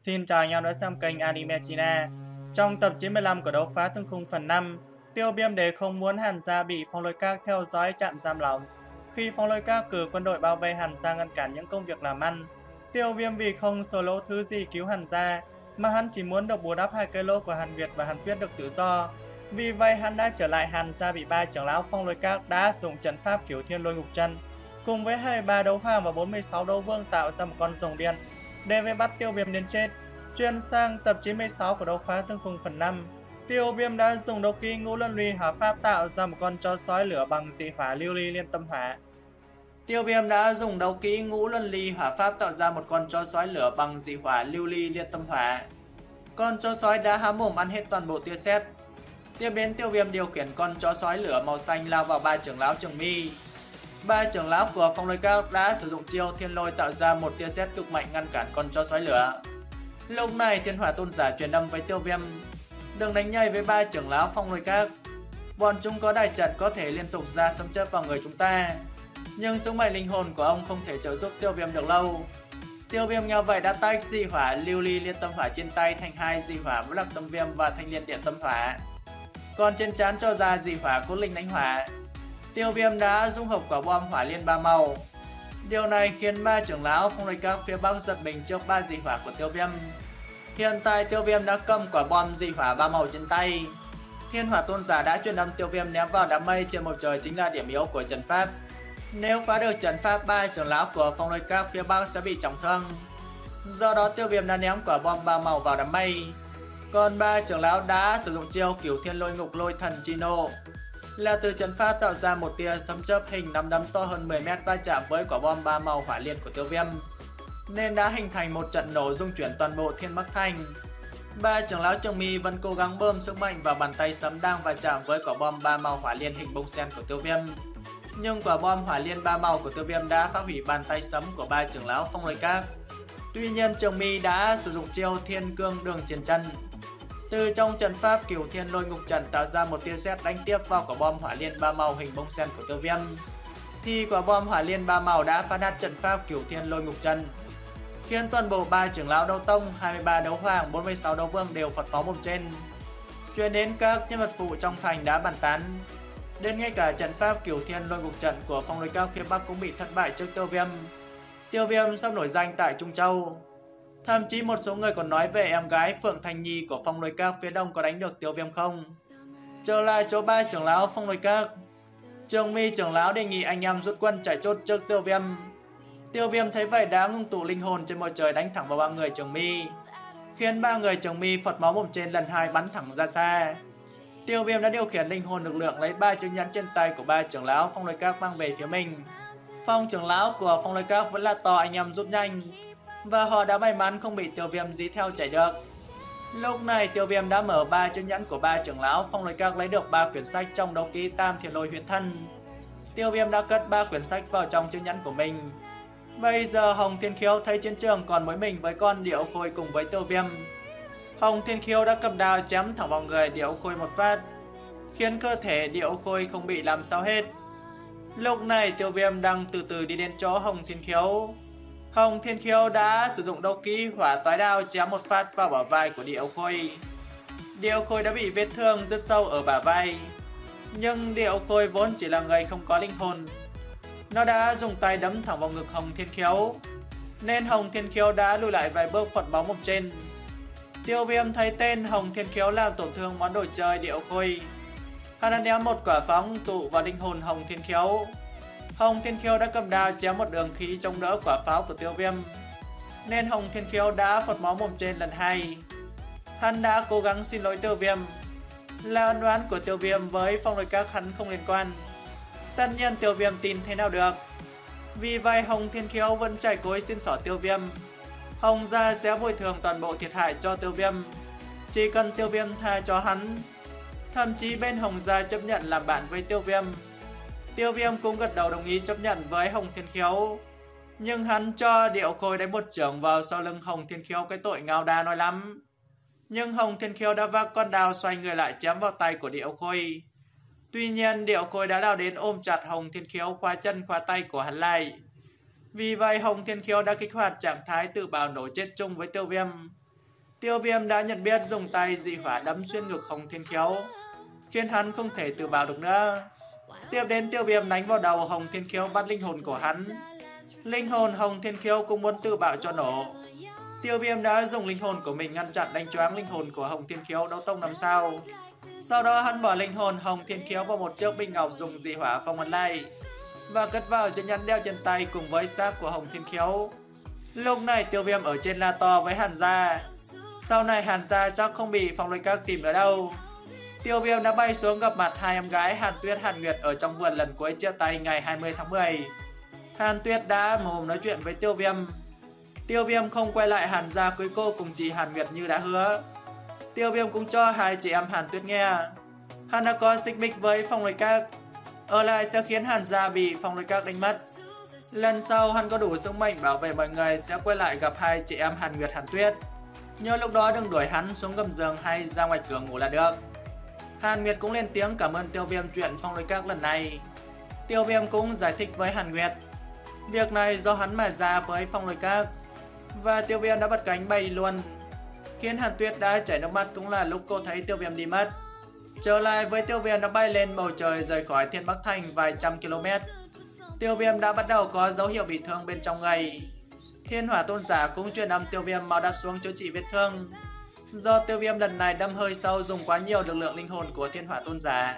Xin chào anh em đã xem kênh Anime China. Trong tập 95 của đấu phá thương khung phần 5, Tiêu Viêm Đế không muốn Hàn Gia bị Phong Lôi Các theo dõi chặn giam lỏng. Khi Phong Lôi Các cử quân đội bao vây Hàn Gia ngăn cản những công việc làm ăn, Tiêu Viêm vì không sổ lỗ thứ gì cứu Hàn Gia, mà hắn chỉ muốn được bù đắp hai cái lỗ của Hàn Việt và Hàn Tuyết được tự do. Vì vậy hắn đã trở lại Hàn Gia bị ba trưởng lão Phong Lôi Các đã sử dụng trận pháp Cửu Thiên Lôi Ngục Chân, cùng với 23 đấu hoàng và 46 đấu vương tạo ra một con rồng điện để vây bắt Tiêu Viêm đến chết. Chuyển sang tập 96 của đấu phá thương khung phần 5, Tiêu Viêm đã dùng đấu kỹ Ngũ Luân Ly Hỏa Pháp tạo ra một con chó sói lửa bằng dị hỏa lưu ly liên tâm hỏa. Tiêu Viêm đã dùng đấu kỹ Ngũ Luân Ly Hỏa Pháp tạo ra một con chó sói lửa bằng dị hỏa lưu ly liên tâm hỏa. Con chó sói đã há mồm ăn hết toàn bộ tia sét. Tiếp đến Tiêu Viêm điều khiển con chó sói lửa màu xanh lao vào ba trưởng lão Trường Mi. Ba trưởng lão của Phong Lôi Các đã sử dụng chiêu Thiên Lôi tạo ra một tia sét cực mạnh ngăn cản con chó sói lửa. Lúc này Thiên Hỏa Tôn Giả truyền âm với Tiêu Viêm: đừng đánh nhây với ba trưởng lão Phong Lôi Các. Bọn chúng có đại trận có thể liên tục ra sấm chớp vào người chúng ta, nhưng sức mạnh linh hồn của ông không thể trợ giúp Tiêu Viêm được lâu. Tiêu Viêm nghe vậy đã tách dị hỏa lưu ly liên tâm hỏa trên tay thành hai dị hỏa Vũ Lạc Tâm Viêm và Thanh Liên Điện Tâm Hỏa, còn trên trán cho ra dị hỏa Cốt Linh Đánh Hỏa. Tiêu Viêm đã dung hợp quả bom hỏa liên ba màu. Điều này khiến ba trưởng lão Phong Lôi Các phía Bắc giật mình trước ba dị hỏa của Tiêu Viêm. Hiện tại Tiêu Viêm đã cầm quả bom dị hỏa ba màu trên tay. Thiên Hỏa Tôn Giả đã truyền âm Tiêu Viêm ném vào đám mây trên bầu trời chính là điểm yếu của trận pháp. Nếu phá được trận pháp, ba trưởng lão của Phong Lôi Các phía Bắc sẽ bị trọng thương. Do đó Tiêu Viêm đã ném quả bom ba màu vào đám mây. Còn ba trưởng lão đã sử dụng chiêu Cửu Thiên Lôi Ngục Lôi Thần Chi Nô, là từ trận pháp tạo ra một tia sấm chớp hình nắm đấm to hơn 10 mét va chạm với quả bom ba màu hỏa liên của Tiêu Viêm, nên đã hình thành một trận nổ rung chuyển toàn bộ Thiên Bắc Thành. Ba trưởng lão Trường Mi vẫn cố gắng bơm sức mạnh vào bàn tay sấm đang va chạm với quả bom ba màu hỏa liên hình bông sen của Tiêu Viêm, nhưng quả bom hỏa liên ba màu của Tiêu Viêm đã phá hủy bàn tay sấm của ba trưởng lão Phong Lôi Các. Tuy nhiên Trường Mi đã sử dụng chiêu Thiên Cương Đường Chiến Chân, từ trong trận pháp Cửu Thiên Lôi Ngục Trận tạo ra một tia sét đánh tiếp vào quả bom hỏa liên ba màu hình bông sen của Tiêu Viêm, thì quả bom hỏa liên ba màu đã phá nát trận pháp Cửu Thiên Lôi Ngục Trận, khiến toàn bộ ba trưởng lão đấu tông, 23 đấu hoàng, 46 đấu vương đều phật máu mồm trên. Truyền đến các nhân vật phụ trong thành đã bàn tán, đến ngay cả trận pháp Cửu Thiên Lôi Ngục Trận của Phong Lôi Các phía Bắc cũng bị thất bại trước Tiêu Viêm. Tiêu Viêm sắp nổi danh tại Trung Châu. Thậm chí một số người còn nói về em gái Phượng Thanh Nhi của Phong Lôi Các phía Đông có đánh được Tiêu Viêm không. Trở lại chỗ ba trưởng lão Phong Lôi Các, Trường Mi trưởng lão đề nghị anh em rút quân chạy chốt trước Tiêu Viêm. Tiêu Viêm thấy vậy đã ngưng tụ linh hồn trên bầu trời đánh thẳng vào ba người Trường Mi, khiến ba người Trường Mi phật máu mồm trên lần hai bắn thẳng ra xa. Tiêu Viêm đã điều khiển linh hồn lực lượng lấy ba chiếc nhẫn trên tay của ba trưởng lão Phong Lôi Các mang về phía mình. Phong trưởng lão của Phong Lôi Các vẫn là to anh em rút nhanh, và họ đã may mắn không bị Tiêu Viêm dí theo chạy được. Lúc này Tiêu Viêm đã mở ba chiếc nhẫn của ba trưởng lão Phong Lôi Các lấy được 3 quyển sách trong đấu kỹ Tam Thiên Lôi Huyễn Thân. Tiêu Viêm đã cất 3 quyển sách vào trong chiếc nhẫn của mình. Bây giờ Hồng Thiên Khiếu thấy chiến trường còn mỗi mình với con Điệu Khôi cùng với Tiêu Viêm. Hồng Thiên Khiếu đã cầm đao chém thẳng vào người Điệu Khôi một phát, khiến cơ thể Điệu Khôi không bị làm sao hết. Lúc này Tiêu Viêm đang từ từ đi đến chỗ Hồng Thiên Khiếu. Hồng Thiên Khiếu đã sử dụng đấu kỹ Hỏa Toái Đao chém một phát vào bả vai của Điệu Khôi. Điệu Khôi đã bị vết thương rất sâu ở bả vai, nhưng Điệu Khôi vốn chỉ là người không có linh hồn. Nó đã dùng tay đấm thẳng vào ngực Hồng Thiên Khiếu, nên Hồng Thiên Khiếu đã lùi lại vài bước phật máu mồm trên. Tiêu Viêm thấy tên Hồng Thiên Khiếu làm tổn thương món đồ chơi Điệu Khôi, hắn đã ném một quả pháo ngưng tụ vào linh hồn Hồng Thiên Khiếu. Hồng Thiên Khiếu đã cầm đao chém một đường khí chống đỡ quả pháo của Tiêu Viêm, nên Hồng Thiên Khiếu đã phật máu mồm trên lần hai. Hắn đã cố gắng xin lỗi Tiêu Viêm, là ân oán của Tiêu Viêm với Phong Lôi Các hắn không liên quan. Tất nhiên Tiêu Viêm tin thế nào được. Vì vậy Hồng Thiên Khiếu vẫn chảy cối xin xỏ Tiêu Viêm. Hồng gia sẽ bồi thường toàn bộ thiệt hại cho Tiêu Viêm, chỉ cần Tiêu Viêm tha cho hắn. Thậm chí bên Hồng gia chấp nhận làm bạn với Tiêu Viêm. Tiêu Viêm cũng gật đầu đồng ý chấp nhận với Hồng Thiên Khiếu, nhưng hắn cho Điệu Khôi đánh một chưởng vào sau lưng Hồng Thiên Khiếu cái tội ngao đa nói lắm. Nhưng Hồng Thiên Khiếu đã vác con đao xoay người lại chém vào tay của Điệu Khôi. Tuy nhiên Điệu Khôi đã lao đến ôm chặt Hồng Thiên Khiếu, khóa chân khóa tay của hắn lại. Vì vậy Hồng Thiên Khiếu đã kích hoạt trạng thái tự bào nổ chết chung với Tiêu Viêm. Tiêu Viêm đã nhận biết dùng tay dị hỏa đấm xuyên ngực Hồng Thiên Khiếu, khiến hắn không thể tự bảo được nữa. Tiếp đến Tiêu Viêm đánh vào đầu Hồng Thiên Khiếu bắt linh hồn của hắn. Linh hồn Hồng Thiên Khiếu cũng muốn tự bạo cho nổ. Tiêu Viêm đã dùng linh hồn của mình ngăn chặn đánh choáng linh hồn của Hồng Thiên Khiếu đấu tông 5 sao. Sau đó hắn bỏ linh hồn Hồng Thiên Khiếu vào một chiếc bình ngọc dùng dị hỏa phong ấn lại và cất vào chiếc nhẫn đeo trên tay cùng với xác của Hồng Thiên Khiếu. Lúc này Tiêu Viêm ở trên la to với Hàn Gia. Sau này Hàn Gia chắc không bị Phong Lôi Các tìm nữa đâu. Tiêu Viêm đã bay xuống gặp mặt hai em gái Hàn Tuyết Hàn Nguyệt ở trong vườn lần cuối chia tay ngày 20 tháng 10. Hàn Tuyết đã mồm nói chuyện với Tiêu Viêm. Tiêu Viêm không quay lại Hàn Gia cưới cô cùng chị Hàn Nguyệt như đã hứa. Tiêu Viêm cũng cho hai chị em Hàn Tuyết nghe hắn đã có xích mích với Phong Lôi Các, ở lại sẽ khiến Hàn Gia bị Phong Lôi Các đánh mất. Lần sau hắn có đủ sức mạnh bảo vệ mọi người sẽ quay lại gặp hai chị em Hàn Nguyệt Hàn Tuyết. Nhớ lúc đó đừng đuổi hắn xuống gầm giường hay ra ngoài cửa ngủ là được. Hàn Nguyệt cũng lên tiếng cảm ơn Tiêu Viêm chuyện Phong Lôi Các lần này. Tiêu Viêm cũng giải thích với Hàn Nguyệt việc này do hắn mà ra với Phong Lôi Các, và Tiêu Viêm đã bật cánh bay đi luôn, khiến Hàn Tuyết đã chảy nước mắt. Cũng là lúc cô thấy Tiêu Viêm đi mất. Trở lại với Tiêu Viêm đã bay lên bầu trời rời khỏi Thiên Bắc Thành vài trăm km. Tiêu Viêm đã bắt đầu có dấu hiệu bị thương bên trong người. Thiên Hỏa Tôn Giả cũng truyền âm Tiêu Viêm mau đáp xuống chữa trị vết thương. Do Tiêu Viêm lần này đâm hơi sâu dùng quá nhiều lực lượng linh hồn của Thiên Hỏa Tôn Giả,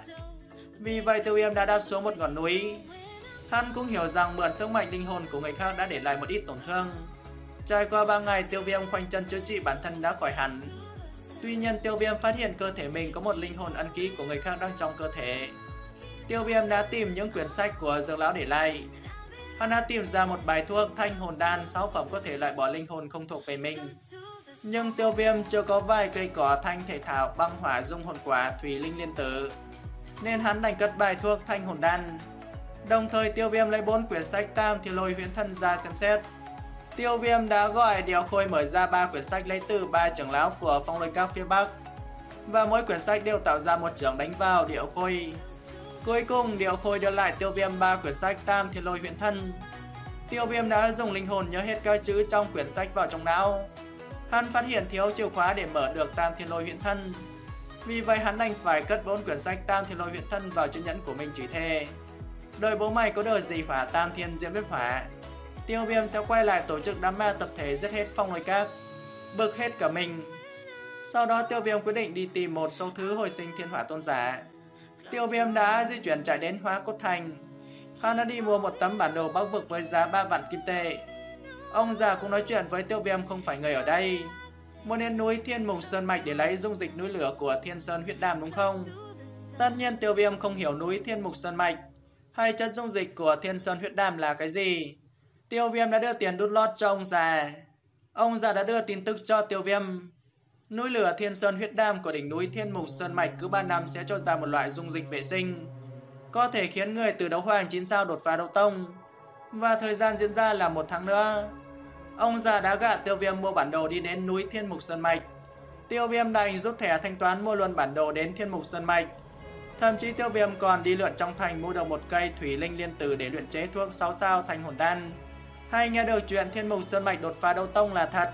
vì vậy Tiêu Viêm đã đáp xuống một ngọn núi. Hắn cũng hiểu rằng mượn sức mạnh linh hồn của người khác đã để lại một ít tổn thương. Trải qua 3 ngày, Tiêu Viêm khoanh chân chữa trị bản thân đã khỏi hẳn. Tuy nhiên Tiêu Viêm phát hiện cơ thể mình có một linh hồn ấn ký của người khác đang trong cơ thể. Tiêu Viêm đã tìm những quyển sách của dược lão để lại. Hắn đã tìm ra một bài thuốc thanh hồn đan 6 phẩm có thể loại bỏ linh hồn không thuộc về mình. Nhưng Tiêu Viêm chưa có vài cây cỏ thanh thể thảo băng hỏa dung hồn quả thủy linh liên tử, nên hắn đành cất bài thuốc thanh hồn đan. Đồng thời Tiêu Viêm lấy 4 quyển sách Tam Thiên Lôi Huyễn Thân ra xem xét. Tiêu Viêm đã gọi Điệu Khôi mở ra 3 quyển sách lấy từ 3 trưởng lão của Phong Lôi Các phía Bắc, và mỗi quyển sách đều tạo ra một chưởng đánh vào Điệu Khôi. Cuối cùng Điệu Khôi đưa lại Tiêu Viêm 3 quyển sách Tam Thiên Lôi Huyễn Thân. Tiêu Viêm đã dùng linh hồn nhớ hết các chữ trong quyển sách vào trong não. Hắn phát hiện thiếu chìa khóa để mở được Tam Thiên Lôi Huyễn Thân, vì vậy hắn đành phải cất 4 quyển sách Tam Thiên Lôi Huyễn Thân vào chiếc nhẫn của mình chửi thề: đời bố mày có đời gì hỏa Tam Thiên Diễm Huyết Hỏa, Tiêu Viêm sẽ quay lại tổ chức đám ma tập thể giết hết Phong Lôi Các, bực hết cả mình. Sau đó Tiêu Viêm quyết định đi tìm một số thứ hồi sinh Thiên Hỏa Tôn Giả. Tiêu Viêm đã di chuyển chạy đến Hóa Cốt Thành. Hắn đã đi mua một tấm bản đồ Bắc Vực với giá 3 vạn kim tệ. Ông già cũng nói chuyện với Tiêu Viêm không phải người ở đây, muốn đến núi Thiên Mục Sơn Mạch để lấy dung dịch núi lửa của Thiên Sơn Huyết Đàm đúng không? Tất nhiên Tiêu Viêm không hiểu núi Thiên Mục Sơn Mạch hay chất dung dịch của Thiên Sơn Huyết Đàm là cái gì. Tiêu Viêm đã đưa tiền đút lót cho ông già. Ông già đã đưa tin tức cho Tiêu Viêm: núi lửa Thiên Sơn Huyết Đàm của đỉnh núi Thiên Mục Sơn Mạch cứ 3 năm sẽ cho ra một loại dung dịch vệ sinh, có thể khiến người từ đấu hoàng 9 sao đột phá đấu tông, và thời gian diễn ra là 1 tháng nữa. Ông già đã gạ Tiêu Viêm mua bản đồ đi đến núi Thiên Mục Sơn Mạch. Tiêu Viêm đành rút thẻ thanh toán mua luôn bản đồ đến Thiên Mục Sơn Mạch. Thậm chí Tiêu Viêm còn đi lượn trong thành mua được một cây thủy linh liên tử để luyện chế thuốc 6 sao thanh hồn đan. Hay nghe được chuyện Thiên Mục Sơn Mạch đột phá đấu tông là thật.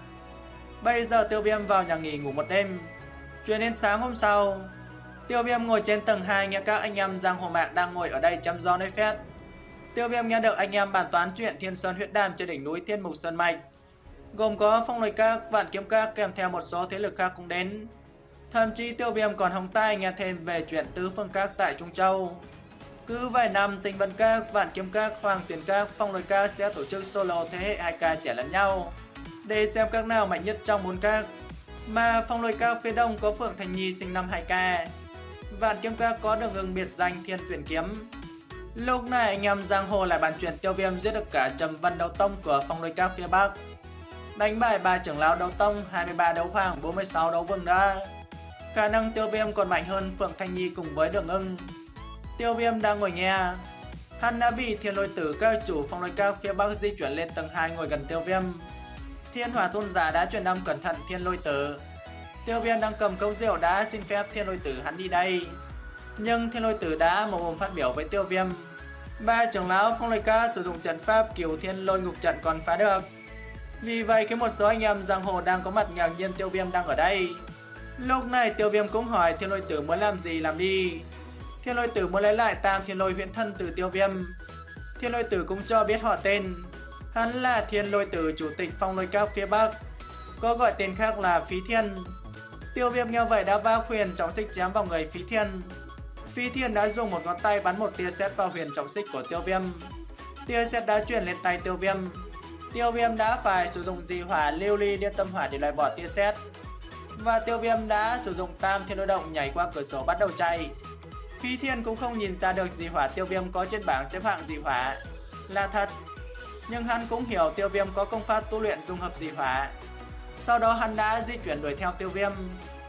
Bây giờ Tiêu Viêm vào nhà nghỉ ngủ một đêm. Chuyện đến sáng hôm sau, Tiêu Viêm ngồi trên tầng 2 nghe các anh em giang hồ mạng đang ngồi ở đây chăm gió nói phét. Tiêu Viêm nghe được anh em bàn toán chuyện Thiên Sơn Huyết Đàm trên đỉnh núi Thiên Mục Sơn Mạch, gồm có Phong Lôi Các, Vạn Kiếm Các kèm theo một số thế lực khác cũng đến. Thậm chí Tiêu Viêm còn hóng tai nghe thêm về chuyện Tứ Phương Các tại Trung Châu. Cứ vài năm, Tinh Vân Các, Vạn Kiếm Các, Hoàng Tuyền Các, Phong Lôi Các sẽ tổ chức solo thế hệ 2K trẻ lẫn nhau để xem các nào mạnh nhất trong 4 các. Mà Phong Lôi Các phía đông có Phượng Thành Nhi sinh năm 2K, Vạn Kiếm Các có Đường Ưng biệt danh Thiên Tuyển Kiếm. Lúc này anh em giang hồ lại bàn chuyện Tiêu Viêm giết được cả Trầm Vân đấu tông của Phong Lôi Các phía Bắc, đánh bại 3 trưởng lão đấu tông, 23 đấu hoàng, 46 đấu vương đã. Khả năng Tiêu Viêm còn mạnh hơn Phượng Thanh Nhi cùng với Đường Ưng. Tiêu Viêm đang ngồi nghe. Hắn đã bị Thiên Lôi Tử, các chủ Phong Lôi Các phía Bắc di chuyển lên tầng 2 ngồi gần Tiêu Viêm. Thiên Hỏa Tôn Giả đã truyền âm cẩn thận Thiên Lôi Tử. Tiêu Viêm đang cầm cốc rượu đã xin phép Thiên Lôi Tử hắn đi đây. Nhưng Thiên Lôi Tử đã mồm phát biểu với Tiêu Viêm: 3 trưởng lão Phong Lôi Các sử dụng trận pháp Cửu Thiên Lôi Ngục Trận còn phá được. Vì vậy khi một số anh em giang hồ đang có mặt ngạc nhiên Tiêu Viêm đang ở đây. Lúc này Tiêu Viêm cũng hỏi Thiên Lôi Tử muốn làm gì làm đi. Thiên Lôi Tử muốn lấy lại Tam Thiên Lôi huyễn thân từ Tiêu Viêm. Thiên Lôi Tử cũng cho biết họ tên. Hắn là Thiên Lôi Tử, chủ tịch Phong Lôi Các phía Bắc, có gọi tên khác là Phí Thiên. Tiêu Viêm nghe vậy đã vác huyền trọng xích chém vào người Phí Thiên. Phí Thiên đã dùng một ngón tay bắn một tia sét vào huyền trọng xích của Tiêu Viêm. Tia sét đã truyền lên tay Tiêu Viêm. Tiêu Viêm đã phải sử dụng dị hỏa lưu ly liên tâm hỏa để loại bỏ tia sét. Và Tiêu Viêm đã sử dụng Tam Thiên Lôi Động nhảy qua cửa sổ bắt đầu chạy. Phí Thiên cũng không nhìn ra được dị hỏa Tiêu Viêm có trên bảng xếp hạng dị hỏa là thật, nhưng hắn cũng hiểu Tiêu Viêm có công pháp tu luyện dung hợp dị hỏa. Sau đó hắn đã di chuyển đuổi theo Tiêu Viêm.